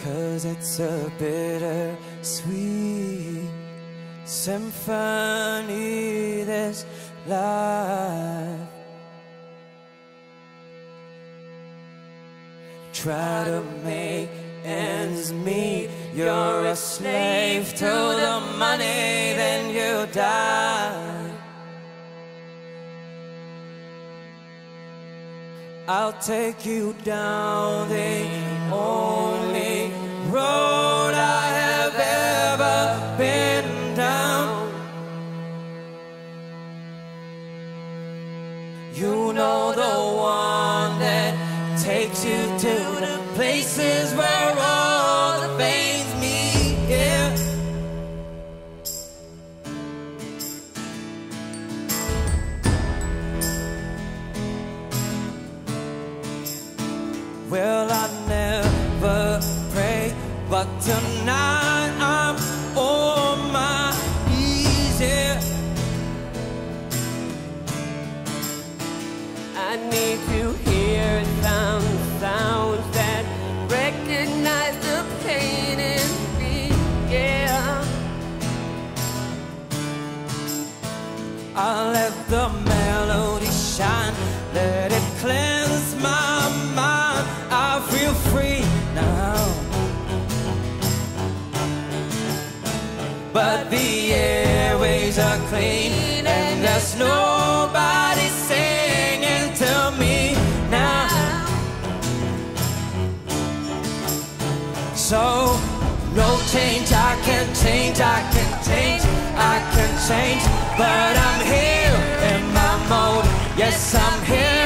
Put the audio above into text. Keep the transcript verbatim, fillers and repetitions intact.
'cause it's a bitter sweet symphony, this life. Try to make ends meet, you're a slave to the money, then you die. I'll take you down the only road I have ever been down. You know, the one that takes you to the places where all the veins meet, yeah. Well, I never pray, but tonight I'm on my knees, yeah. I need to hear some sounds that recognize the pain in me, yeah. I let the melody shine, let it cleanse my mind. I feel free now, but the airways are clean and there's nobody singing to me now. So no change, I can change, I can change, I can change, but I'm here in my mode. Yes, I'm here.